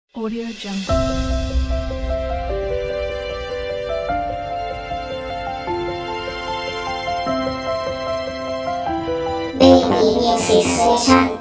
Audio Jungle. 被一面写诗唱。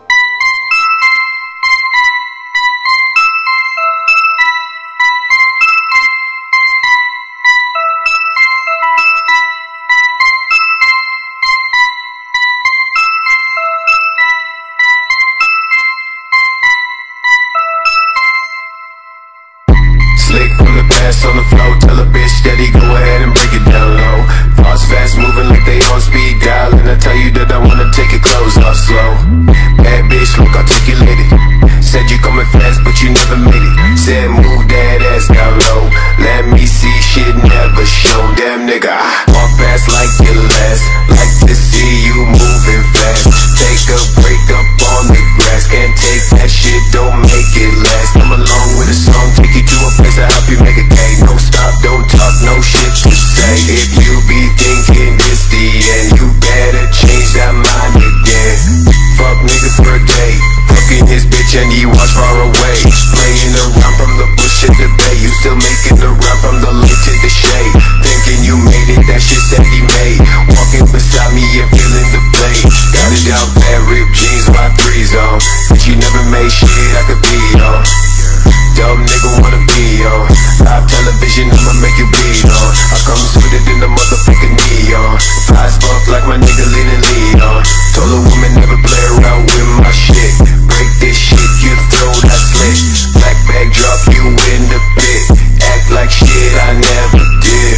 Slick from the past on the floor, tell a bitch steady, go ahead and break it down low. Fast, fast moving like they on speed dial, and I tell you that I wanna take your clothes off slow. Bad bitch, look articulated. Said you coming fast, but you never made it. Said move that ass down low. Let me see shit never show. Damn nigga, I walk fast like your last. Like to see you moving fast. Take a break up on the grass. Can't take that shit, don't make it last. Come along with a song, take you to a place I help you make a cake. No stop, don't talk, no shit to say. If you be thinking this the end, you better change that mind again. Fuck niggas for a day, fucking his bitch and he watch far away. Playing around from the bush in the bay, you still making the run from the light to the shade. Thinking you made it, that shit said he made. Walking beside me and feeling the blade. Got it down bad, ripped jeans, my threes on. But you never made shit I could be on. Dumb nigga wanna be on live television, I'ma make you bleed on. I come sweeter than the motherfucking neon. Fly as fuck like my nigga leaning lead on. Told a woman never play around with my shit. Break this shit, you throw that slit. Black bag drop you in the pit. Act like shit I never did.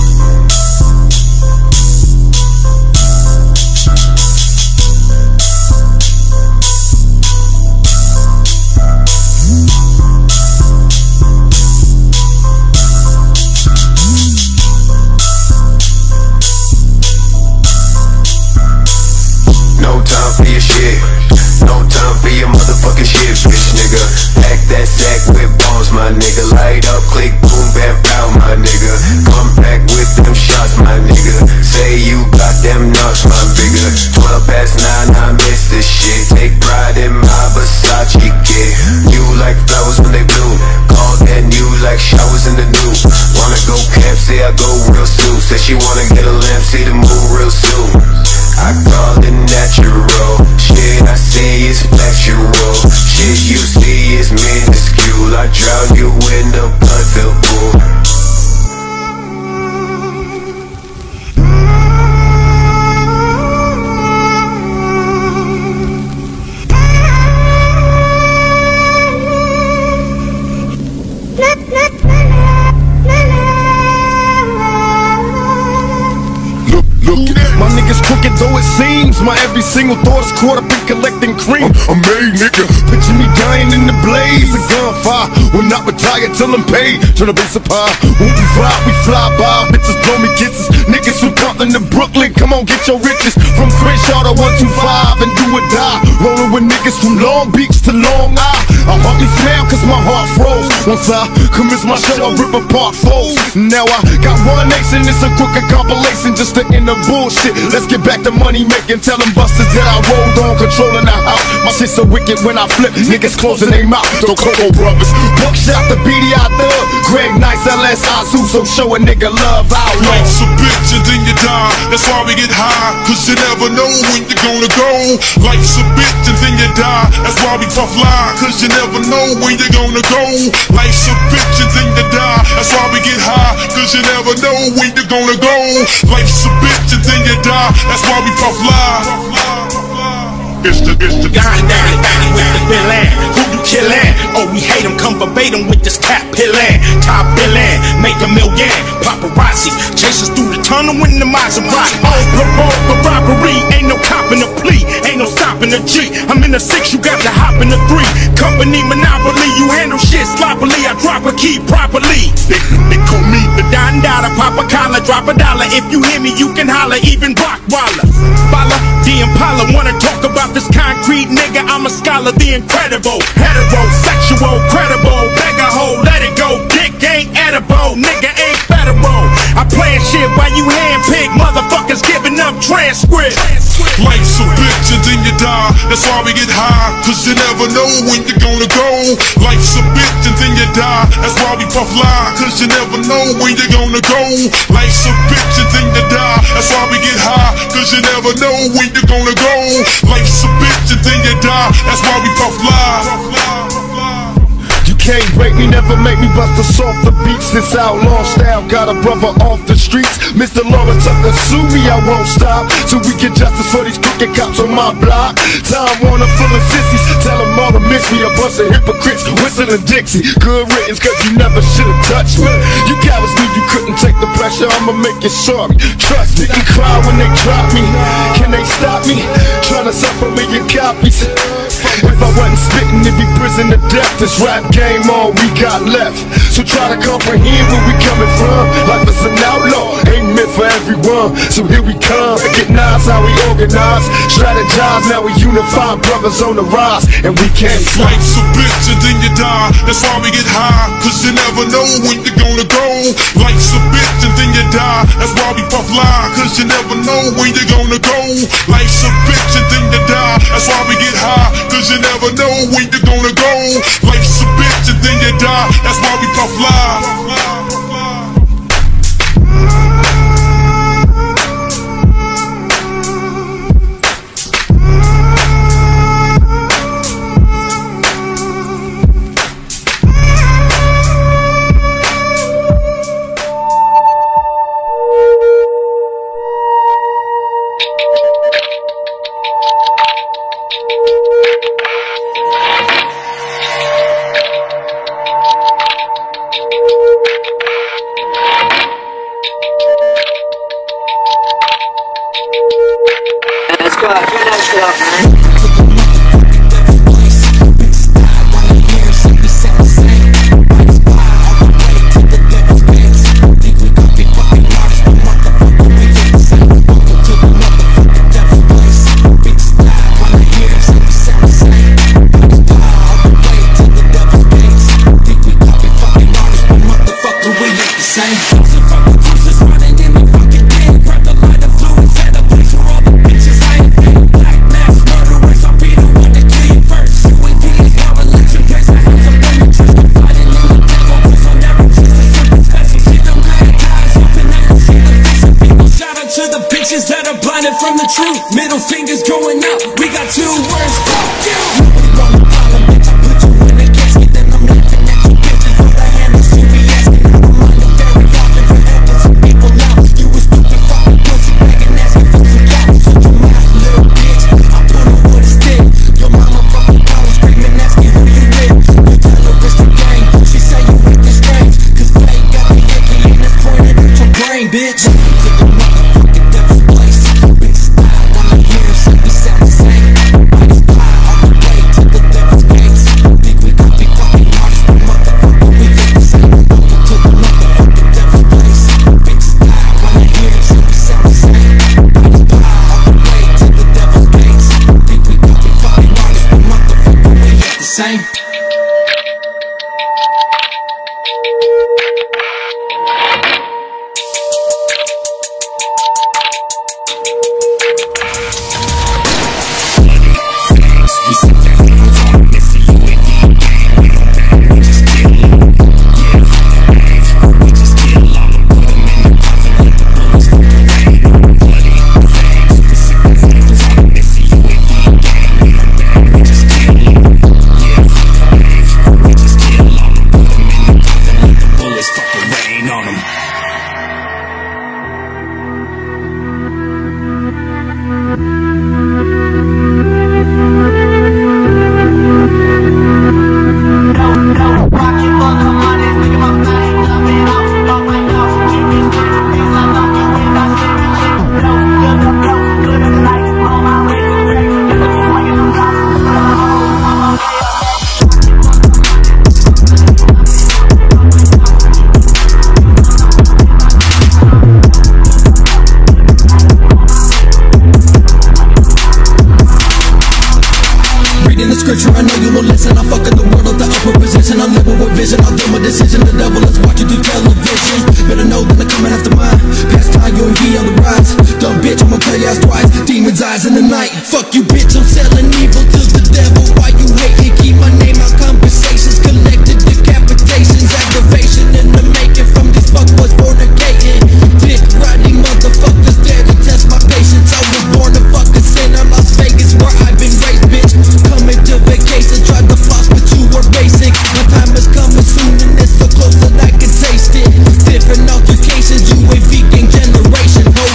No time for your shit, no time for your motherfucking shit, bitch nigga. Pack that sack with balls, my nigga. Light up, click, boom, bam, pow, my nigga. Come back with them shots, my nigga. Say you got them nuts, my bigger. 12 past 9, I miss this shit. Take pride in my Versace kid. You like flowers when they bloom. Call that new like showers in the new. Wanna go camp, say I go real soon. Said she wanna get a lamp, see the move real soon. I call it natural. Shit I see is factual. Shit you see is minuscule. I drown you in the blood-filled pool. My niggas crooked though it seems. My every single thought is caught up in collecting cream. I'm made, nigga. Picture me dying in the blaze of gunfire. Will not retire till I'm paid. Turn the base up high. When we ride, we fly by. Bitches blow me kisses. Niggas from Compton to Brooklyn, come on, get your riches. From Crenshaw to 125 and do or die. Rolling with niggas from Long Beach to Long Island. I hardly smile cause my heart froze. Once I commence my show, I rip apart foes. Now I got one nation, it's a crooked compilation just to end the bullshit. Let's get back to money making. Tell them busters that I rolled on, controlling the house. My shit so wicked when I flip, niggas closing their mouth. The Coco Brothers, Buckshot, the BDI Thug, Greg Nice, LS Azu, so show a nigga love out. Life's a bitch and then you die. That's why we get high, cause you never know when you're gonna go. Life's a bitch and then you die. That's why we tough lie, cause you never know when you're gonna go. Life's a bitch and then you die. That's why we get high, cause you never know when you're gonna go. Life's a bitch and then you die. That's why we tough lie. It's the God daddy with the villain. Who you killin'? Oh, we hate him, come verbatim with this cap pillin'. Top billin', make a million. Paparazzi chase us through the tunnel in the Maserati. On parole for robbery, ain't no copping a plea, ain't no stopping a G. I'm in the 6, you got to hop in the 3. Company monopoly, you handle shit sloppily. I drop a key properly. They call me the Don Dada, pop a collar, drop $1. If you hear me, you can holler, even Rockwaller. Bala, the Impala, wanna talk about this concrete nigga, I'm a scholar, the incredible. Heterosexual, credible, beggar hoe, let it go. Dick ain't edible, nigga ain't federal. I playing shit while you handpick motherfuckers giving up transcripts. Life's a bitch and then you die. That's why we get high, cause you never know when you're gonna go. Life's a bitch and then you die. That's why we puff lie, cause you never know when you're gonna go. Life's a bitch and then you die. That's why we get high, cause you never know when you're gonna go. Life's a bitch and then you die. That's why we puff lie. Can't break me, never make me bust a softer beats. This outlaw style got a brother off the streets. Mr. Lawrence up to sue me, I won't stop till we get justice for these crooked cops on my block. Time Warner full of sissies, tell them all to miss me. A bunch of hypocrites whistling Dixie. Good riddance, cause you never should've touched me. You cowards knew you couldn't take the pressure, I'ma make you sorry. Trust me, you cry when they drop me. Can they stop me? Trying to suffer me your copies. If I wasn't spitting, it'd be prison to death. This rap game all we got left. So try to comprehend where we coming from. Life is an outlaw, ain't meant for everyone. So here we come, recognize how we organize, strategize, now we unify, brothers on the rise, and we can't stop. Life's a bitch and then you die. That's why we get high, cause you never know when you're gonna go. Life's a bitch and then you die. That's why we puff lie, cause you never know when you're gonna go. Life's a bitch and then you die. That's why we get high, cause you never know when you're gonna go. Life's a bitch and then you die. That's why we puff lie. Let's go, turn that shit up, man. that are blinded from the truth. Middle fingers going up. We got 2 words. Fuck you. Nobody gonna follow, bitch. I put you in a casket, then I'm laughing at you bitches. For the handles you be asking, I remind them very often for helping some people out. You a stupid fucking pussy begging, asking for some cash. Shut your mouth, little bitch. I put her with a stick. Your mama fucking calling, screaming, asking who you with. You tell her it's the gang. She say you acting strange, cause they got the hickey and it's pointed at your brain, bitch. To the motherfucking devil's place. Bitch, I wanna hear him say we sound the same. living with vision. I'll do my decision. The devil is watching through television. Better know that I'm coming after mine. Past time, UAV on the rise. Dumb bitch, I'm gonna tell you ass twice. Demon's eyes in the night. Fuck you, bitch, I'm selling evil to the devil. Why you hating? Keep my name out conversations. Collected decapitations. Aggravation in the making from these fuckboys fornicating. Dick riding motherfuckers there to test my patience. I was born a fucking sinner. Las Vegas where I've been raised, bitch. Coming to vacation, tried to floss, but you were basic. My time is coming soon and it's so close that I can taste it. Different altercations, UAV gang generation, ho.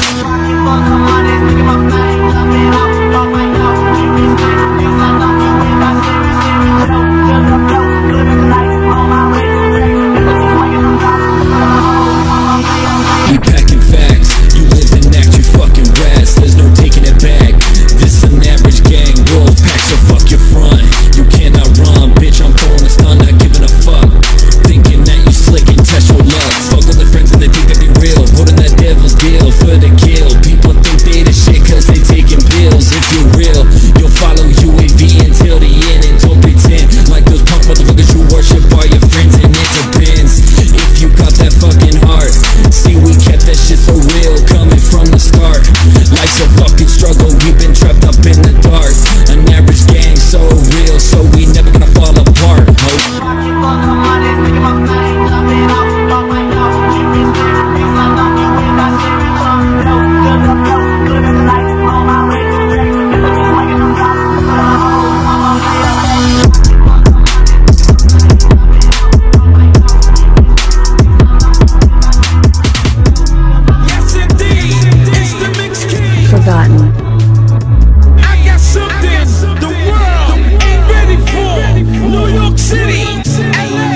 We packing facts, you live and act, you fucking rats. There's no taking it back. This an average gang, wolf pack, so fuck your front. You cannot run, bitch, I'm throwing a stun, not giving a fuck. Thinking that you slick and test your luck. Fuck all the friends and they think that they real. Holding that devil's deal for the kill. People think they the shit cause they taking pills. If you're real, you'll follow UAV until the end. And don't pretend like those punk motherfuckers you worship are your friends. And it depends if you got that fucking heart. See, we kept that shit so real coming from the start. Life's a fucking struggle, we've been trapped up in the dark. An average gang so real, so we never gonna fall apart, ho. Forgotten. I got something the world ain't ready for. New York City, LA.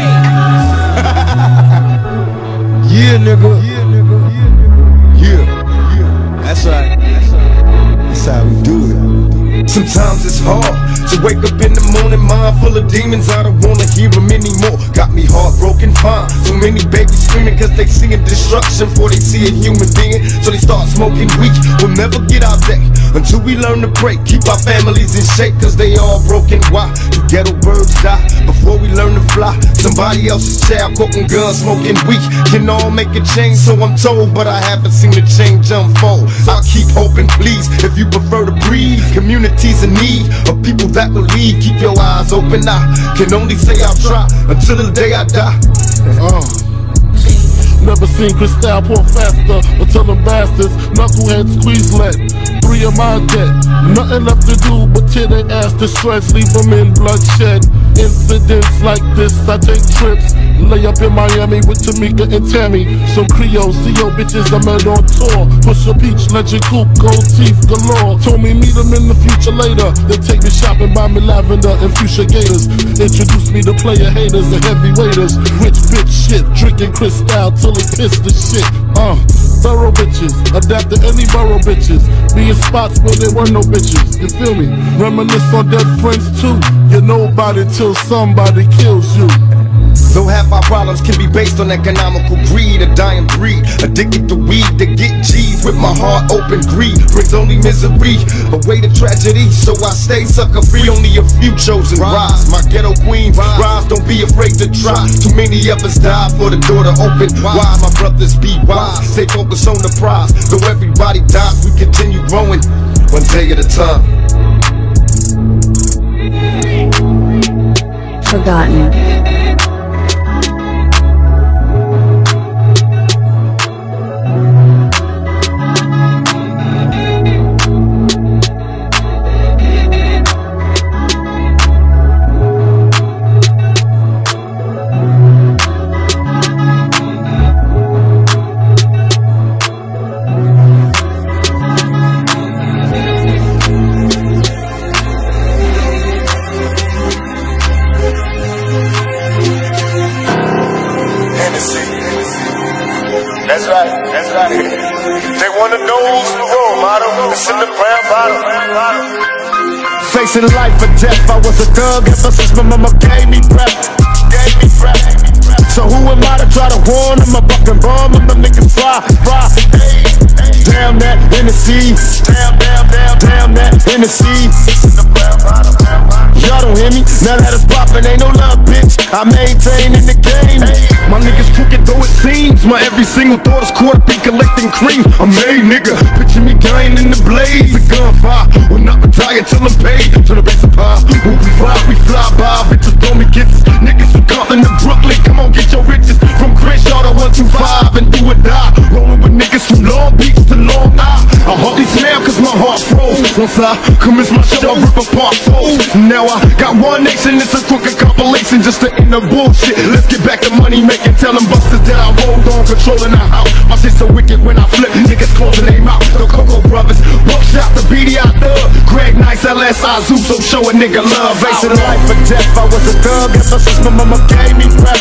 Yeah, nigga. Yeah. That's right. That's how we do it. Sometimes it's hard to wake up in the morning, mind full of demons. I don't wanna hear them anymore. Got me heartbroken, fine. So many babies screaming cause they seeing destruction before they see a human being. So they start smoking weed. We'll never get our day until we learn to pray. Keep our families in shape cause they all broken. Why do ghetto birds die before we learn to fly? Somebody else's child quoting guns, smoking weed. Can all make a change, so I'm told, but I haven't seen the change unfold. I keep hoping, please, if you prefer to breathe. Communities in need of people that believe. Keep your eyes open. I can only say I'll try until the day I die. Never seen Cristal pour faster until them bastards knuckleheads squeeze lead. 3 of my debt, nothing left to do but tear their ass to shreds, leave them in bloodshed. Incidents like this, I take trips. Lay up in Miami with Tamika and Tammy. Some Creole, CO bitches I met on tour. Push a peach, legend coupe, gold teeth galore. Told me meet them in the future later. They take me shopping, buy me lavender and fuchsia gators. Introduce me to player haters and heavyweighters. Rich bitch shit, drinking Cristal till it piss the shit. Thorough bitches, adapt to any borough bitches. Be in spots where there were no bitches. You feel me? Reminisce on dead friends too. You're nobody till somebody kills you. Though half our problems can be based on economical greed, a dying breed, addicted to weed to get G's. With my heart open, greed brings only misery, away to tragedy. So I stay sucker free, only a few chosen rise. My ghetto queen, rise, don't be afraid to try. Too many of us die for the door to open. Why my brothers be wise, stay focused on the prize. Though everybody dies, we continue growing, one day at a time. Forgotten. That's right. They wanna know who's the role model. It's in the brown bottle. Facing life or death, I was a thug ever since my mama gave me breath. So who am I to try to warn them? A fucking bomb and the niggas fly. Down that Hennessy, down that Hennessy. Y'all don't hear me? Now that it's poppin', ain't no love, bitch. I maintain in the game. My niggas crooked though it seems. My every single thought is caught up in collecting cream. I'm made, nigga. Picture me dying in the blaze. The gunfire will not retire till I'm paid. To the base of pie, when we fly by. Bitches throw me kisses. Niggas from Compton to Brooklyn. Come on, get your riches. From Crenshaw to 125 and do or die. Rolling with niggas from Long Beach to Long Island. I hardly smile cause my heart froze. Once I commence my show, I rip apart foes. Now I got one nation, it's a crooked compilation just to end the bullshit. Let's get back to money making. Tell them busters that I rolled on, controlling the house. My shit so wicked when I flip, niggas closing their mouth. The Coco Brothers, Buckshot, the BDI Thug, Greg Nice, LSI, Zuso, show a nigga love. Facing life or death, I was a thug ever since my mama gave me rep.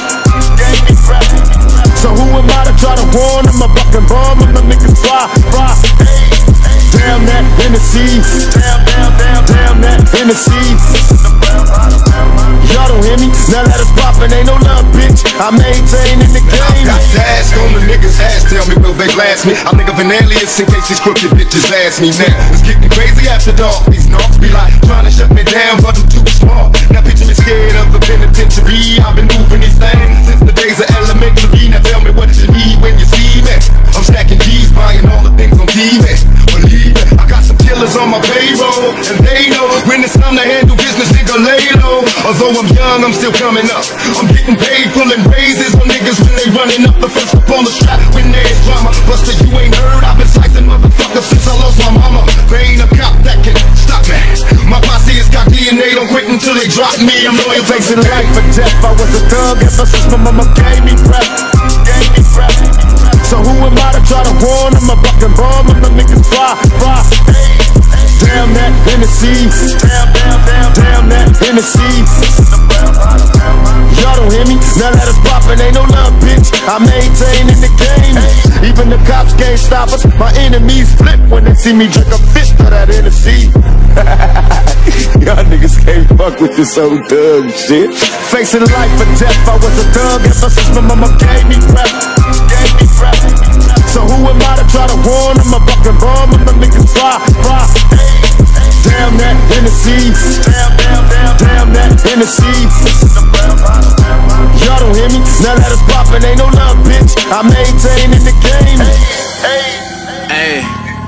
So who am I to try to warn them? A fucking bomb and them niggas fly. Damn that Hennessy, damn that Hennessy. Y'all don't hear me? Now that it's poppin', ain't no love, bitch. I maintain in the game. I got dash on the niggas' ass, tell me will they last me? I think of an alias in case these crooked bitches ask me now. It's getting crazy after dark, these knocks be like trying to shut me down, but I'm too smart. Now picture me scared of the penitentiary. I've been moving these things since the days of elementary. Now tell me what you need when you see me. I'm stacking G's, buying all the things on TV. Believe it, I got some killers on my payroll, and they know when it's time to handle business, nigga lay low. Although I'm young, I'm still coming up. I'm getting paid, pulling raises on niggas when they running up. The first up on the strap when there's drama. Buster, you ain't heard, I've been slicing motherfuckers since I lost my mama. There ain't a cop that can stop me. My posse has got DNA, don't quit until they drop me. I'm loyal, facing life or death. I was a thug ever since my mama gave me prep. So who am I to try to warn them? A fucking bomb and them niggas fly. Damn that Hennessy, damn that Hennessy. Y'all don't hear me? Now that it's poppin', ain't no love, bitch. I maintain in the game. Even the cops can't stop us. My enemies flip when they see me drink a fifth of that Hennessy. Y'all niggas can't fuck with this old thug shit. Facing life or death, I was a thug ever since my mama gave me prep. So who am I to try to warn them? A fucking bomb and them niggas fly. Damn that Hennessy, damn that Hennessy. Y'all don't hear me? Now that it's poppin', ain't no love, bitch. I maintain in the game. Hey.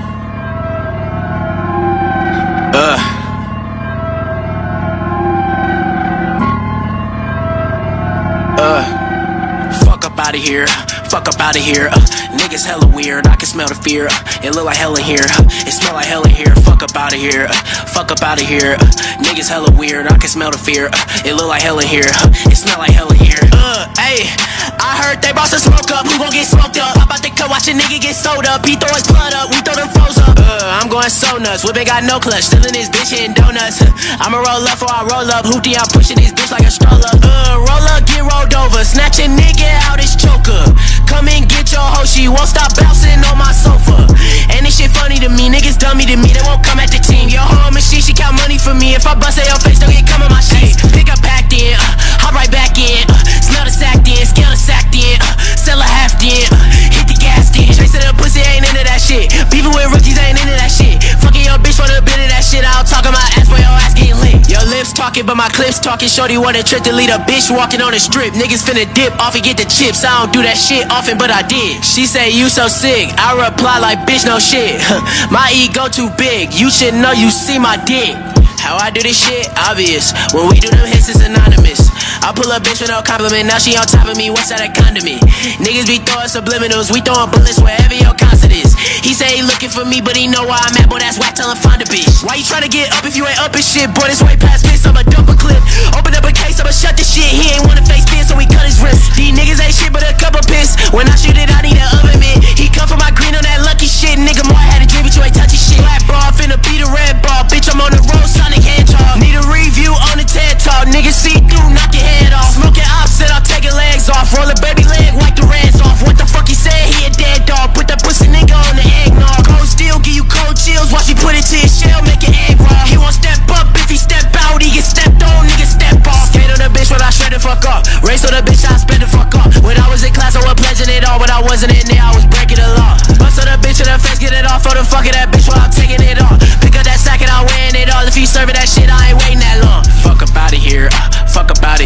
Fuck up outta here. Fuck up outta here. Niggas hella weird. I can smell the fear. It look like hell in here. It smell like hell in here. Fuck up outta here. Fuck up outta here. Niggas hella weird. I can smell the fear. It look like hell in here. It smell like hell in here. Hey, I heard they brought some smoke up. Who gon' get smoked up? How about the cut? Watch a nigga get sold up. He throw his blood up. We throw them foes up. I'm going so nuts. Whippin' got no clutch. Still in this bitch eating donuts. I'ma roll up before I roll up. Hoopty, I'm pushing this bitch like a stroller. Roll up, get rolled over. Snatch a nigga out his choker. Come and get your hoe. She won't stop bouncing on my sofa. And this shit funny to me. Niggas dummy to me. They won't come at the team. Your hoe machine, she count money for me. If I bust at your face, don't get come on my shit. Pick up packed in. Hop right back in. Smell the sack in. Scale the sack in. Sell a half in. Hit the gas in. Trace to the pussy, ain't into that shit. Beefing with rookies, ain't into that shit. Fucking your bitch for the bit of that shit. I'll talk on my ass for your ass getting lit. Your lips talking, but my clips talking. Shorty want a trip to lead a bitch walking on the strip. Niggas finna dip off and get the chips. I don't do that shit often, but I did. She say you so sick. I reply like bitch, no shit. My ego too big. You should know you see my dick. How I do this shit? Obvious. When we do them hits, it's anonymous. I pull a bitch with no compliment. Now she on top of me. What's that a condiment? Niggas be throwing subliminals. We throwing bullets wherever your concert is. He say he looking for me, but he know where I'm at. Boy, that's whack. Tell him find a bitch. Why you tryna get up if you ain't up and shit? Boy, this way past piss. I'ma dump a clip. Open up a case. I'ma shut this shit. He ain't wanna face this, so we cut his wrist. These niggas ain't shit but a couple piss. When I shoot it, I need an oven mitt. He come for my green on that lucky shit. Nigga, more I had a dream, but you ain't touchy shit. Black ball, finna beat a red ball. Bitch, I'm on the road, Sonic Hedgehog. Need a review on the TED Talk. Niggas see through, knock your head off. Smoking opposite, I'll take your legs off. Roll a baby leg, wipe the reds off. What the fuck he said? He a dead dog. Put that pussy nigga on the eggnog. Cold steel, give you cold chills. Watch he put it to his shell, make an egg raw. He won't step up, if he step out, he get stepped on, nigga step off. Skate on the bitch when I shred the fuck up. Race on the bitch, I spend the fuck up. When I was in class, I was pledging it all. When I wasn't in there, I was breaking the law. Bust on the bitch in the face, get it off. For the fuck of that bitch while I'm taking it off. Pick up that sack and I'm wearing it all. If he serving that shit, I ain't waiting that long. Fuck up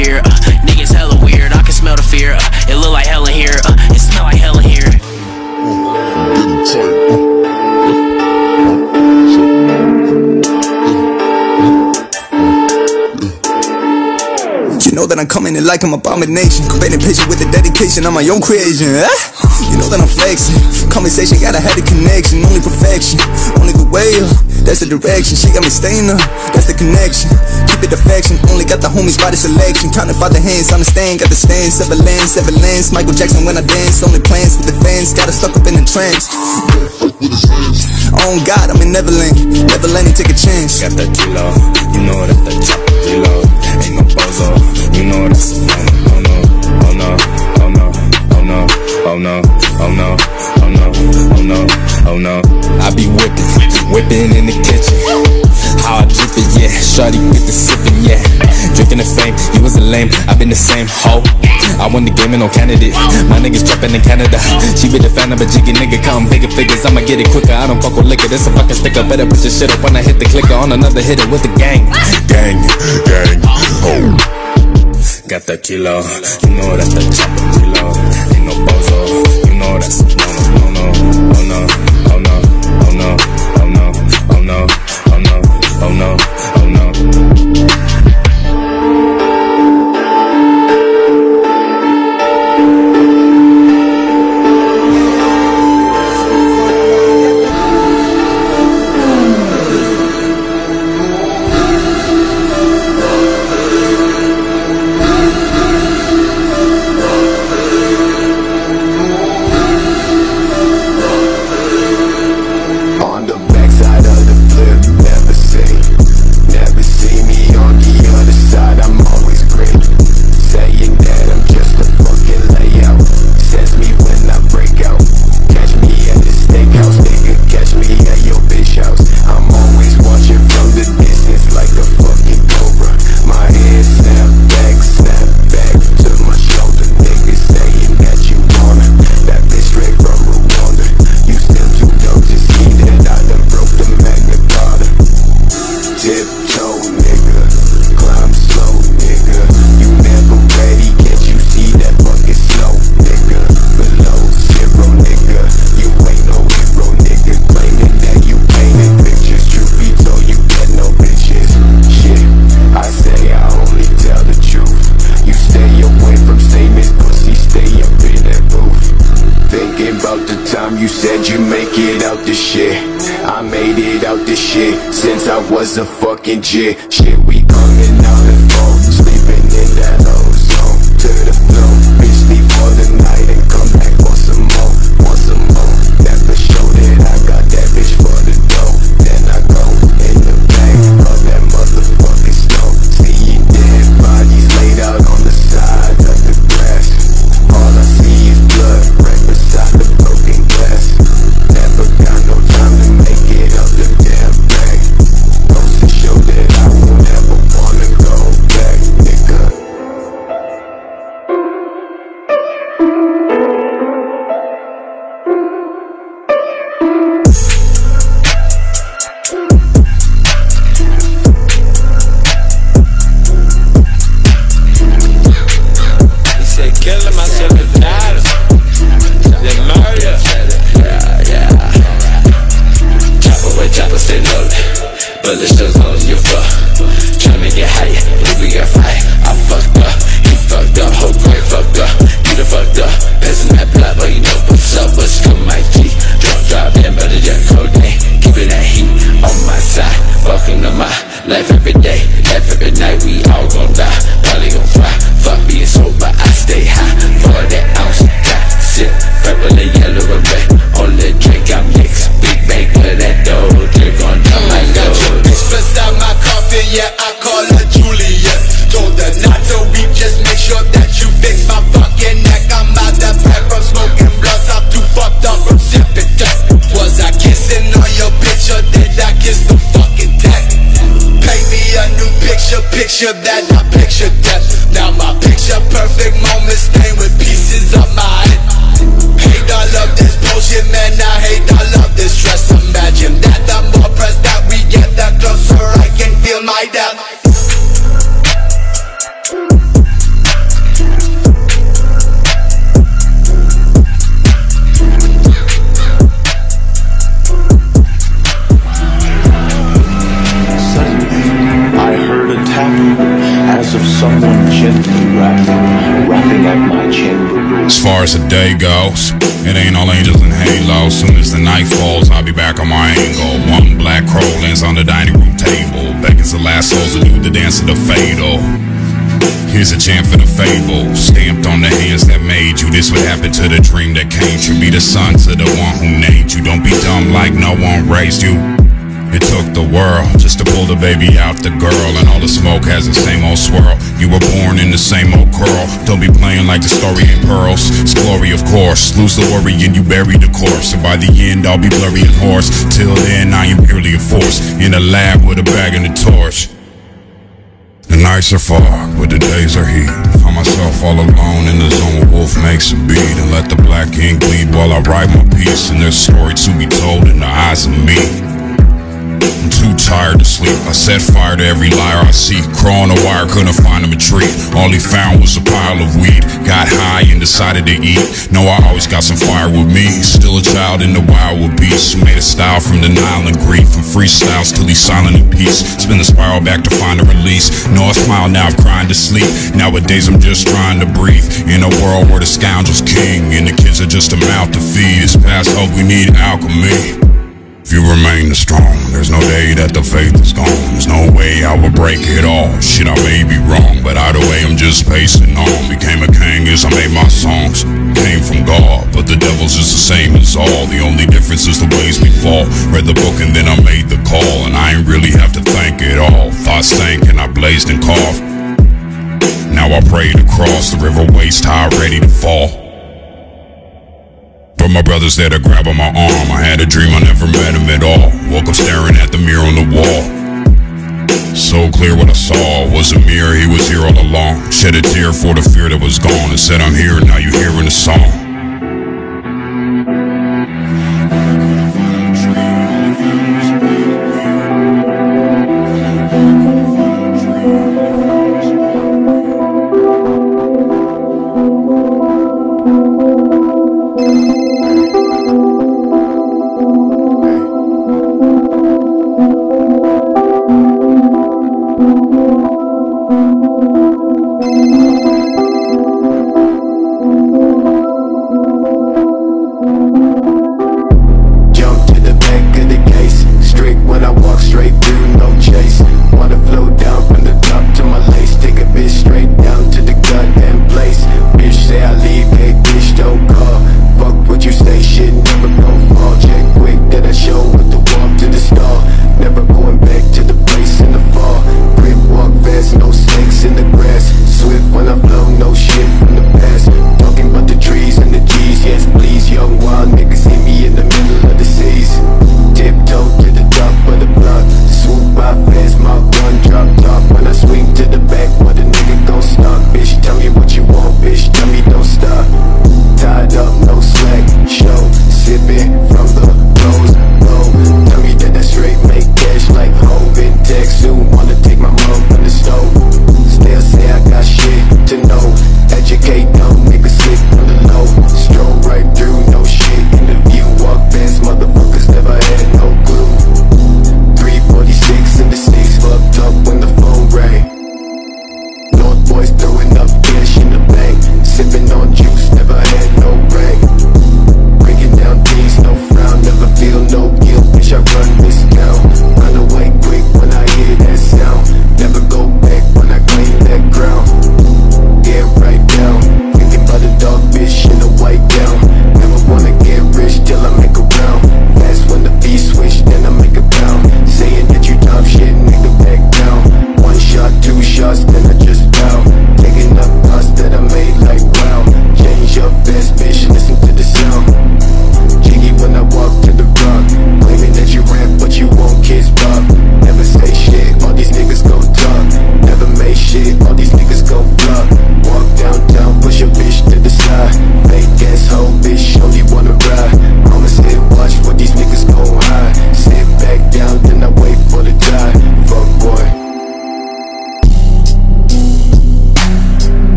here. Niggas hella weird, I can smell the fear. It look like hell in here. It smell like hell in here. You know that I'm coming in like I'm abomination. Combating patient with the dedication of my own creation. You know that I'm flexing. Conversation gotta have the connection. Only perfection, only the way up. That's the direction. She got me staying up. That's the connection. Keep it affection. Only got the homies by the selection. Counted by the hands. Understand. Got the stance. Seven lands. Michael Jackson when I dance. Only plans with the fans. Got her stuck up in a trance. Oh God, I'm in Neverland. Neverland, take a chance. Got that kilo. You know that's the top. Reload. Ain't no bozo. You know that's a no, no, oh no, oh no, oh no, oh no, oh no, oh no, oh no, oh no. I be whipping in the kitchen. How I drip it, yeah. Shawty get the sippin', yeah. Drinking the fame, you was a lame. I been the same hoe. I won the game and no candidate. My niggas trappin' in Canada. She be the fan of a jiggy nigga. Countin' bigger figures, I'ma get it quicker. I don't fuck with liquor, this a fucking sticker. Better put your shit up when I hit the clicker. On another hitter with the gang. Gang, oh. Got the kilo, you know that's the chopper kilo. Ain't no bozo, you know that's no, no, no, oh no, oh no, oh no, oh no, oh no, oh no, oh no, oh no. Was a fucking G. Shit, we coming out and fall. Sleeping in that ozone. To the flow. Bitch, leave for the night and come back for some more. Want some more. Never show that I got that bitch for the dough. Then I go in the back of that motherfucking stove. Seeing dead bodies laid out on the side of the grass. All I see is blood right beside the broken glass. Never got no time to make it up the damn bag. To show that I won't ever wanna go back, nigga. He said killing myself is bad. The murder. Yeah. Chopper with chopper, stay loaded. But it's just holding you fuck. Tryna make it higher, if we got fire. I fucked up, he fucked up, whole brain fucked up. You done fucked up, passing that blood, but you know what's up. What's come my G? Drop in, but it's just codeine. Keeping that heat on my side. Fucking on my life every day, life every night. We all gon' die, probably gon' fry. Fuck being sober, I stay high. For that ounce, got sip, purple and yellow and red. On the drink, I mix. Big bang for that dough, drink on top my load. Bitch beside my coffin, yeah, I call her Juliet. Told her not to weep, just make sure that you fix my fucking neck. I'm out that pack from smoking blunts, I'm too fucked up from sipping tech. Was I kissing on your bitch or did I kiss the fucking tech? Paint me a new picture that I pictured death. Now my picture perfect moment stained with pieces of my head. Hate all of this bullshit, man, I hate all of this stress. Imagine that the more press that we get, the closer I can feel my death. As far as the day goes, it ain't all angels and halos. Soon as the night falls, I'll be back on my angle. One black crow lands on the dining room table, beckons the last souls to do the dance of the fatal. Here's a chant for the fable, stamped on the hands that made you. This would happen to the dream that came true. Be the son to the one who named you. Don't be dumb like no one raised you. It took the world just to pull the baby out the girl, and all the smoke has the same old swirl. You were born in the same old curl. Don't be playing like the story ain't pearls. It's glory, of course. Lose the worry and you bury the corpse, and by the end I'll be blurry and hoarse. Till then I am purely a force, in a lab with a bag and a torch. The nights are fog, but the days are heat. Find myself all alone in the zone where wolf makes a beat, and let the black ink bleed while I write my piece. And there's a story to be told in the eyes of me. I'm too tired to sleep. I set fire to every liar I see. Crawl on a wire, couldn't find him a tree. All he found was a pile of weed. Got high and decided to eat. No, I always got some fire with me. Still a child in the wild with beasts, who made a style from denial and grief, and freestyles till he's silent in peace. Spin the spiral back to find a release. No, I smile now, I'm crying to sleep. Nowadays I'm just trying to breathe in a world where the scoundrel's king and the kids are just a mouth to feed. It's past hope, we need alchemy. If you remain strong, there's no day that the faith is gone. There's no way I will break it all. Shit, I may be wrong, but either way I'm just pacing on. Became a king as I made my songs. Came from God, but the devil's just the same as all. The only difference is the ways we fall. Read the book and then I made the call, and I ain't really have to thank it all. Thoughts sank and I blazed and coughed. Now I pray to cross the river waist high, ready to fall. But my brother's there to grab on my arm. I had a dream, I never met him at all. Woke up staring at the mirror on the wall. So clear what I saw was a mirror, he was here all along. Shed a tear for the fear that was gone, and said I'm here, now you hearing the song.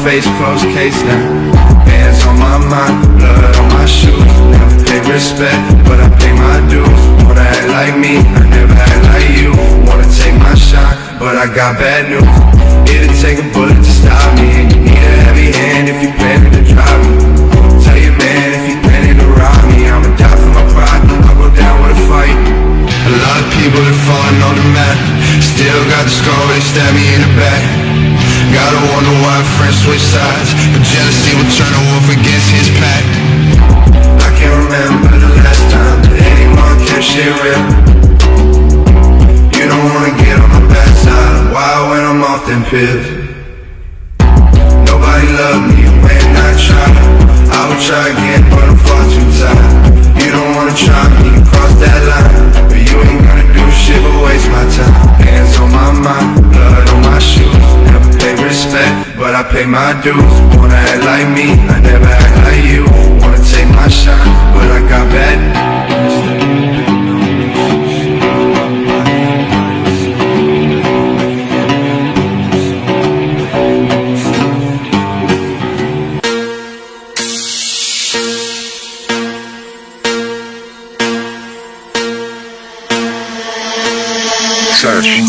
face, closed case now. Hands on my mind, blood on my shoes. Never pay respect, but I pay my dues. Wanna act like me, I never act like you. Wanna take my shine, but I got bad news. It'll take a bullet to stop me, and you need a heavy hand if you planning to drive me. Tell your man if you planning to rob me, I'ma die for my pride, I'll go down with a fight. A lot of people that falling on the map, still got the scar, they stab me in the back. Gotta wonder why friends switch sides, but jealousy will turn a wolf against his pack. I can't remember the last time that anyone kept shit real. You don't wanna get on my bad side, why when I'm off them pills? Nobody loved me when I tried. I would try again, but I'm far too tired. You don't wanna try me, cross that line, but you ain't gonna do shit but waste my time. Hands on my mind, blood on my shoes. Never pay respect, but I pay my dues. Wanna act like me, I never act like you. Wanna take my shine, but I got bad. Search.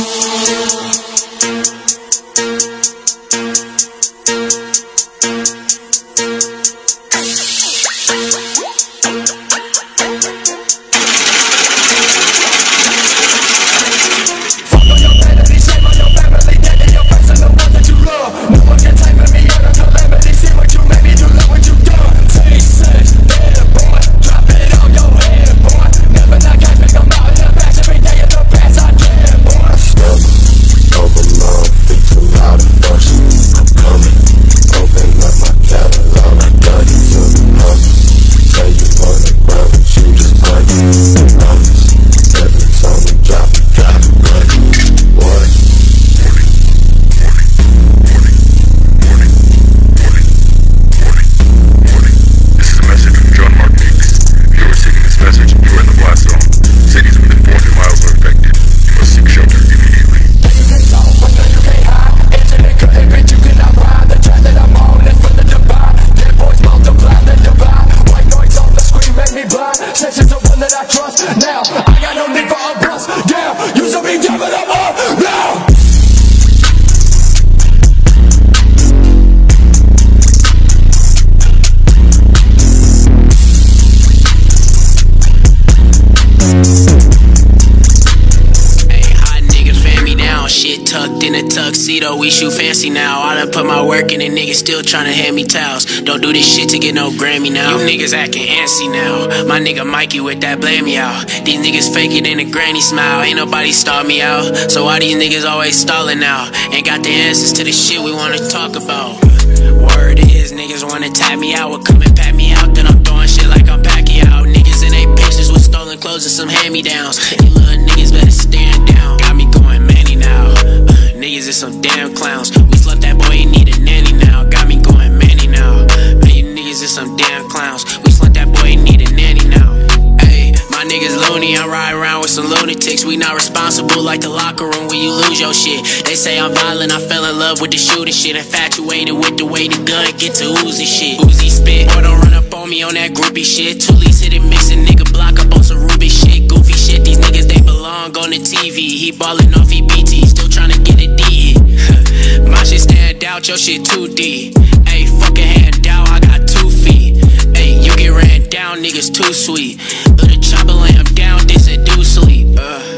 We shoot fancy now. I done put my work in and niggas still tryna hand me towels. Don't do this shit to get no Grammy now. You niggas acting antsy now. My nigga Mikey with that blame me out. These niggas fake it in a granny smile. Ain't nobody stall me out. So why these niggas always stalling now? Ain't got the answers to the shit we wanna talk about. Word is niggas wanna tap me out. Well, come and pat me out. Then I'm throwing shit like I'm Pacquiao. Niggas in they pictures with stolen clothes and some hand-me-downs. You little niggas better stand down. Got me going manny now. Niggas is some damn clowns. We slept that boy, he need a nanny now. Got me going manny now. Man, you niggas is some damn clowns. We slept that boy, he need a nanny now. Ayy, my niggas loony, I ride around with some lunatics. We not responsible like the locker room when you lose your shit. They say I'm violent, I fell in love with the shooting shit. Infatuated with the way the gun get to Uzi shit. Uzi spit, boy don't run up on me on that groupie shit. Tully's hit and mix a nigga block up on some Ruby shit. Goofy shit, these niggas they belong on the TV. He ballin' off EBT, still tryna get a D. My shit stand out, your shit 2D. Ayy, fucking hand out, I got 2 feet. Ayy, you get ran down, niggas too sweet. Let a chopper lay him down, this and do sleep.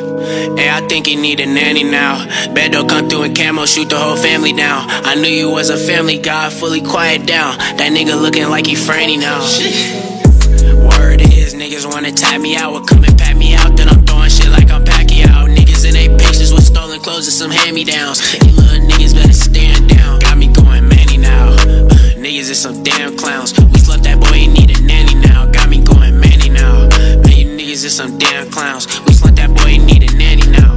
Ayy, I think he need a nanny now. Beto come through in camo, shoot the whole family down. I knew you was a family guy, fully quiet down. That nigga looking like he Franny now. Word is, niggas wanna tap me out. Well, come and pat me out, then I'm throwing shit like I'm Pacquiao. Niggas in they pictures with stolen clothes and some hand-me-downs. You little niggas better stand down. Got me going manny now. Niggas is some damn clowns. We slept that boy, he need a nanny now. Got me going manny now. Man, you niggas is some damn clowns. We slept that boy, he need a nanny now.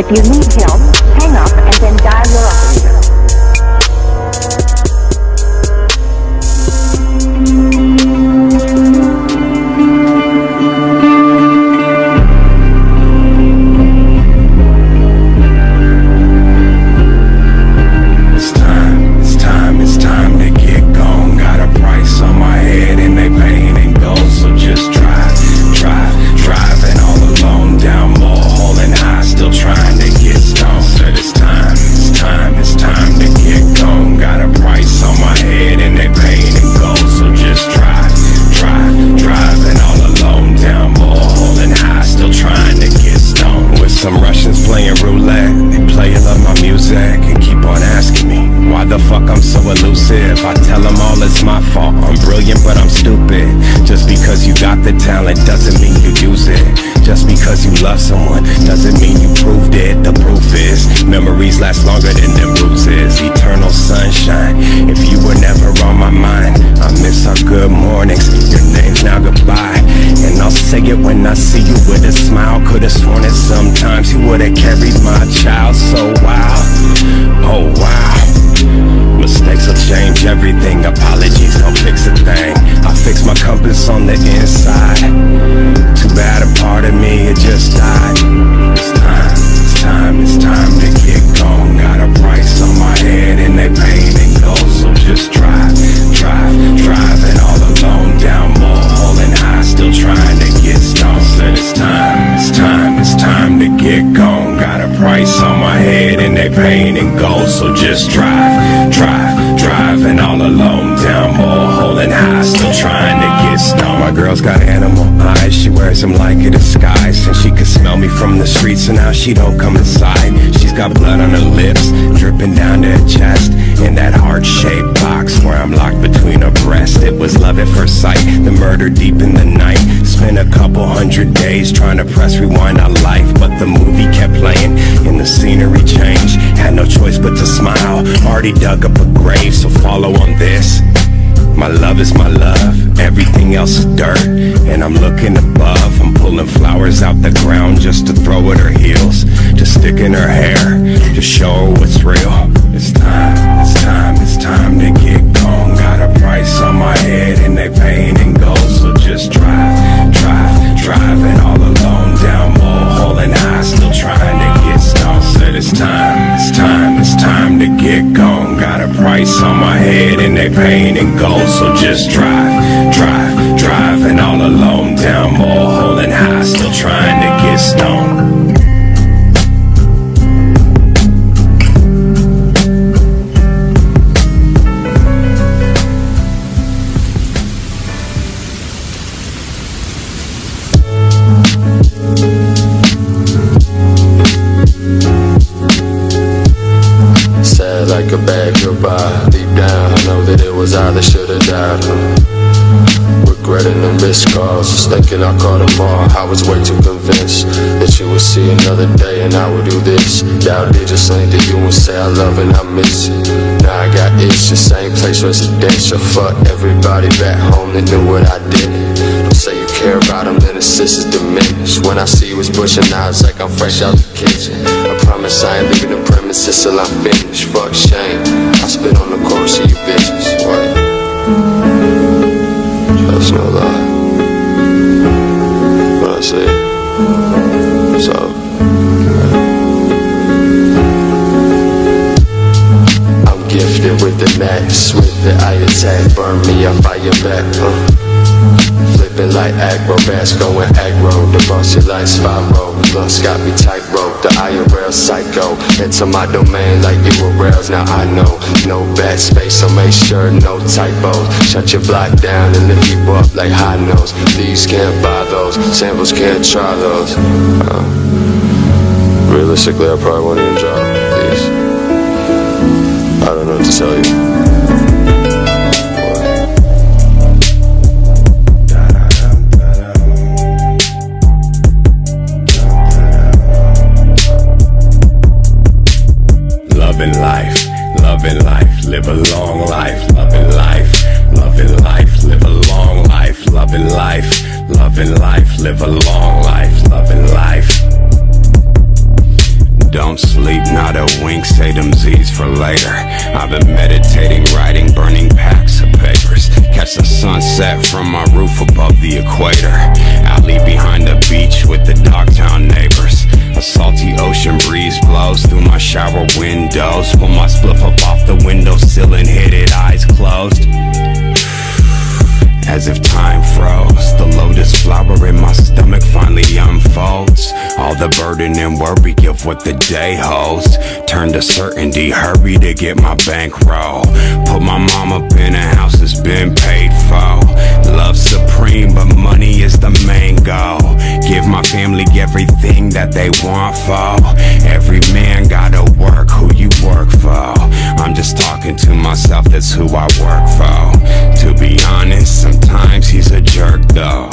If you need help, hang up and then dial your operator. It's time to get gone. Got a price on my head and they paying in gold. So just driving all alone down Mulholland and high, still trying to get stoned. Said it's time to get gone. Got a price on my head and they paying in gold. So just driving all alone down Mulholland and high, still trying to get stoned. With some Russians playing roulette, they play and love my music and keep on asking me why the fuck I'm so elusive. I tell them all it's my fault. I'm brilliant but I'm stupid. Just because you got the talent doesn't mean you use it. Just because you love someone doesn't mean you proved it. The proof is memories last longer than them bruises. Eternal sunshine, if you were never on my mind. I miss our good mornings, your name's now goodbye. And I'll say it when I see you with a smile. Could've sworn that sometimes you would've carried my child. So wow, oh wow. Mistakes will change everything. Apologies don't fix a thing. I fix my compass on the inside. Too bad a part of me, it just died. It's time to get gone. Got a price on my head and they paying in gold. So just driving all alone down Mulholland high, still trying to get stoned. Said it's time to get gone. Got a price on my head and they paying in gold. So just driving all alone down Mulholland high, still trying to get stoned. My girl's got animal eyes, she wears them like a disguise. And she can smell me from the streets, so now she don't come inside. She's got blood on her lips, dripping down to her chest. In that heart-shaped box where I'm locked between her breasts. It was love at first sight, the murder deep in the night. Spent a couple 100 days trying to press rewind on life, but the movie kept playing and the scenery changed. Had no choice but to smile. Already dug up a grave, so follow on this. My love is my love, everything else is dirt. And I'm looking above, I'm pulling flowers out the ground just to throw at her heels, to stick in her hair, to show her what's real. It's time to get gone. Got a price on my head and they paying in gold. So just driving all alone down Mulholland high, still trying to get stoned. Said it's time to get gone. Got a price on my head and they paying in gold. So just driving all alone down Mulholland high, still trying to get stoned. Like a bad goodbye. Deep down, I know that it was I that should've died. Regretting the missed calls, just thinking I caught them all. I was way too convinced that you would see another day and I would do this. Y'all did just sing to you and say I love and I miss you. Now I got issues, same place residential. Fuck everybody back home that knew what I did. Don't say you care about them, then the sisters diminish. When I see you was pushing eyes like I'm fresh out the kitchen. I promise I ain't leaving the premises till I'm finished. Fuck shame, I spit on the chorus of you bitches. What? That's no lie. What I say, so I'm gifted with the max, with the eye attack. Burn me, I fire back. Flipping like acrobats, going aggro. The boss you like spiral. Lungs got me tightrope. The IRL psycho. Enter my domain like you were rails. Now I know no bad space, so make sure no typos. Shut your block down and lift you up like high nose. These can't buy those, samples can't try those. Realistically, I probably won't even drop these. I don't know what to tell you. Loving life, live a long life. Loving life, live a long life. Loving life, live a long life. Loving life. don't sleep, not a wink, say them Z's for later. I've been meditating, writing, burning packs of papers. Catch the sunset from my roof above the equator. Alley behind the beach with the Dogtown neighbors. A salty ocean breeze blows through my shower windows. Pull my spliff up off the windowsill and hit it, eyes closed. As if time froze, the lotus flower in my stomach finally unfolds. All the burden and worry of what the day holds turn to certainty, hurry to get my bankroll. Put my mom up in a house that's been paid for. Love supreme, but money is the main goal. Give my family everything that they want for. Every man gotta work who you work for. I'm just talking to myself, that's who I work for. To be honest, sometimes he's a jerk though.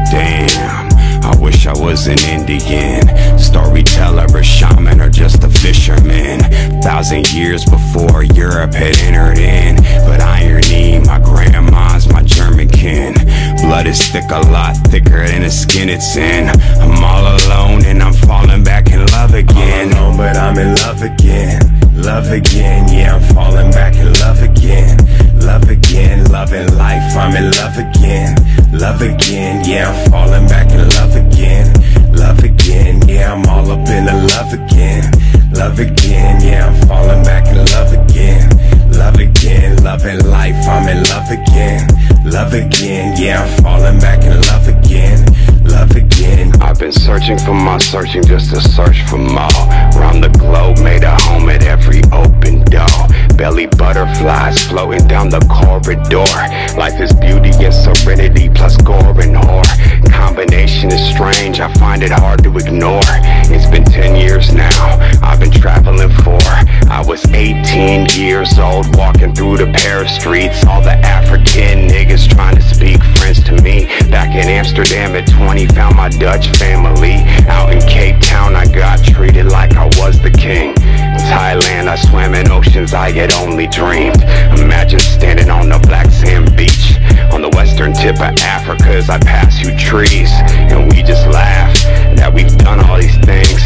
Damn, I wish I was an Indian storyteller, a shaman, or just a fisherman. 1,000 years before Europe had entered in. But irony, my grandma's my German kin. Blood is thick, a lot thicker than the skin it's in. I'm all alone and I'm falling back in love again. All alone, but I'm in love again. Love again, yeah, I'm falling back in love again. Love again, loving life, I'm in love again. Love again, yeah, I'm falling back in love again. Love again, yeah, I'm all up in the love again. Love again, yeah, I'm falling back in love again. Love again, loving life, I'm in love again. Love again, yeah, I'm falling back in love again. Love again. I've been searching for my searching just to search for more. Round the globe, made a home at every open door. Belly butterflies floating down the corridor. Life is beauty and serenity plus gore and horror. Combination is strange, I find it hard to ignore. It's been 10 years now, I've been traveling for. I was 18 years old, walking through the Paris streets. All the African niggas trying to speak French to me. Back in Amsterdam at 20, found my Dutch family. Out in Cape Town, I got treated like I was the king. In Thailand, I swam in oceans I had only dreamed. Imagine standing on the black sand beach on the western tip of Africa as I pass you trees. And we just laugh that we've done all these things.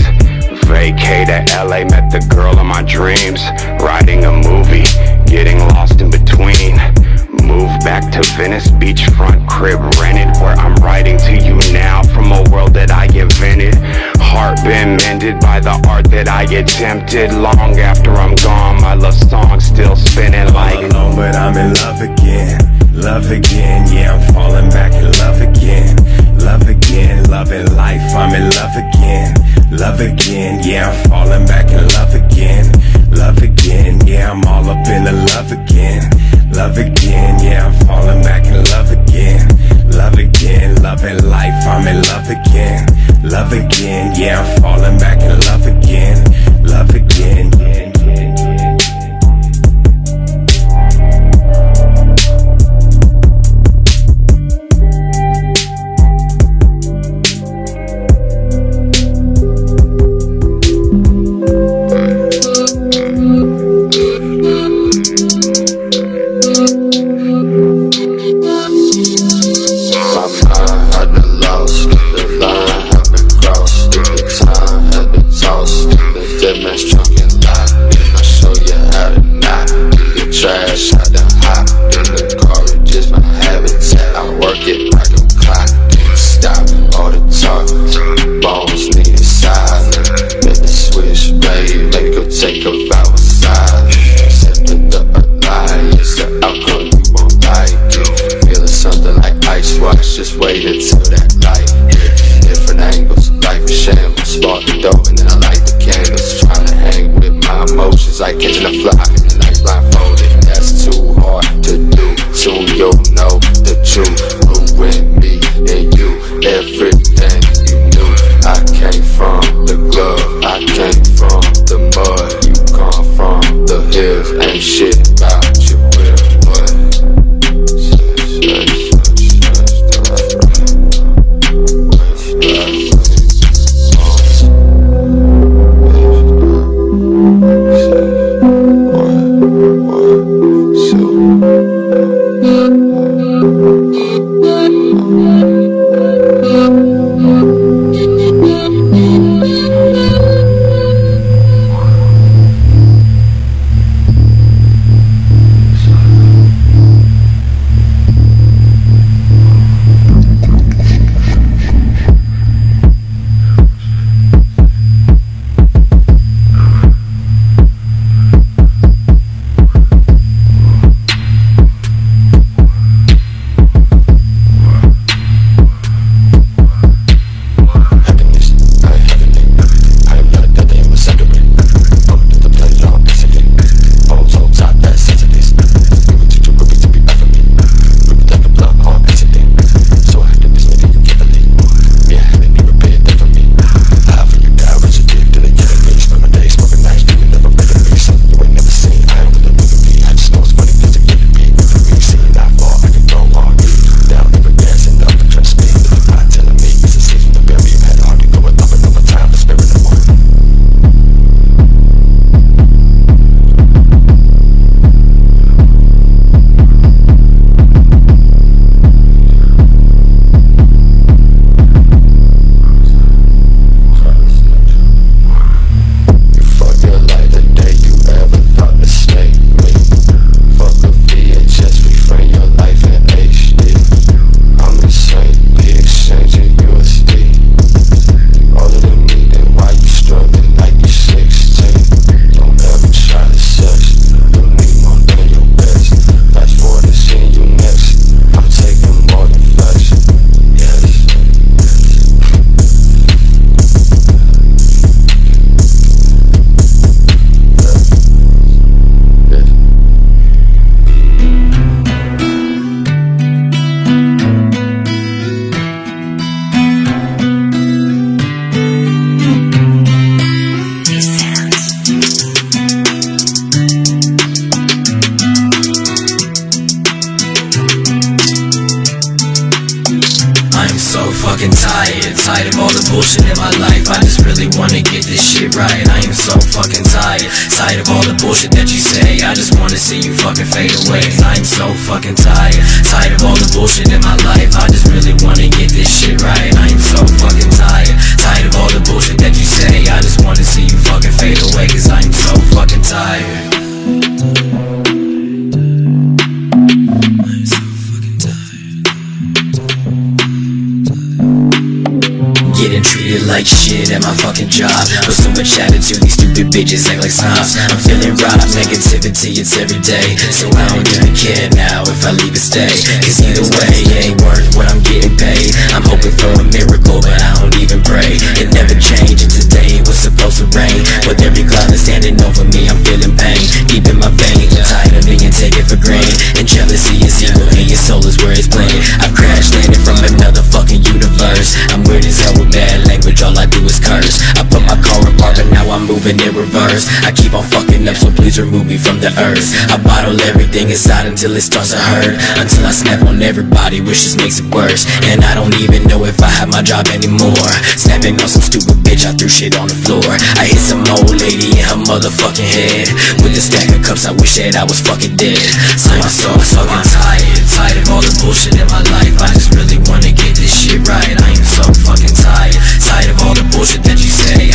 Vacay to LA, met the girl of my dreams. Writing a movie, getting lost in between. Move back to Venice, beachfront crib rented, where I'm writing to you now from a world that I invented. Heart been mended by the art that I attempted. Long after I'm gone, my love song still spinning like all alone, but I'm in love again. Love again, yeah, I'm falling back in love again. Love again, loving life, I'm in love again. Love again, yeah, I'm falling back in love again. Love again, yeah, I'm all up in the love again. Love again, yeah, I'm falling back in love again. Love again, loving life, I'm in love again. Love again, yeah, I'm falling back in love again. Love again. fucking tired. Tired of all the bullshit in my life. I just really wanna get this shit right. I am so fucking tired. Tired of all the bullshit that you say. I just wanna see you fucking fade away. I am so fucking tired. Tired of all the bullshit in my life. I just really wanna get this shit right. I am so fucking tired. Tired of all the bullshit that you say. I just wanna see you fucking fade away. Cause I am so fucking tired. Getting treated like shit at my fucking job. With so much attitude, these stupid bitches act like snobs. I'm feeling robbed, negativity, it's every day. So I don't even care now if I leave it stay. Cause either way, it ain't worth what I'm getting paid. I'm hoping for a miracle, but I don't even pray. It never changed, and today it was supposed to rain. With every cloud that's standing over me, I'm feeling pain deep in my veins. I'm tired of being taken for granted. And jealousy is evil, and your soul is where it's planted. I've crash landed from another fucking universe. I'm weird as hell with bad language, all I do is curse. I put my car apart, but now I'm moving in reverse. I keep on fucking up, so please remove me from the earth. I bottle everything inside until it starts to hurt. Until I snap on everybody, which just makes it worse. And I don't even know if I have my job anymore. Snapping on some stupid bitch, I threw shit on the floor. I hit some old lady in her motherfucking head. With a stack of cups, I wish that I was fucking dead. So I'm so fucking tired. Tired of all the bullshit in my life. I just really wanna get this shit right. I am so fucking tired. Tired of all the bullshit that you say.